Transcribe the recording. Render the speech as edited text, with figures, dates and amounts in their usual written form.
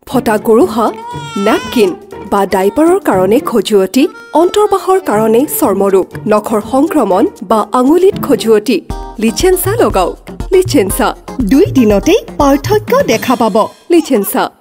ফটা গৰুহা, নেপকিন বা ডাইপাৰৰ কাৰণে খজুৱতি, অন্তৰ্বাহৰ কাৰণে চৰ্মৰোগ, নখৰ সংক্ৰমণ বা আঙুলিত খজুৱতি, লিচেনছা লগাওক। লিচেনছা 2 দিনতেই পাৰ্থক্য দেখা পাব। লিচেনছা